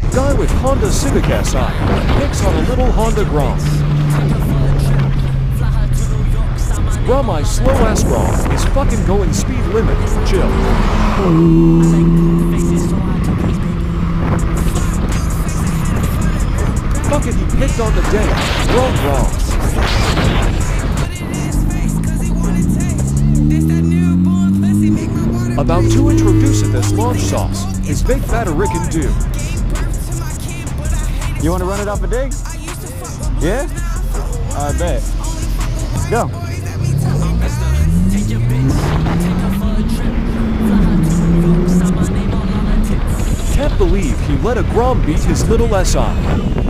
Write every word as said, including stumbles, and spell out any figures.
Guy with Honda Civic S I picks on a little Honda Grom. Grom, I slow ass Grom is fucking going speed limit. Chill. Fuck it, he picked on the day. Wrong, wrong. About to introduce this launch sauce is big fat American do. You want to run it off a dig? Yeah? I bet. Let's go. Can't believe he let a Grom beat his little S I.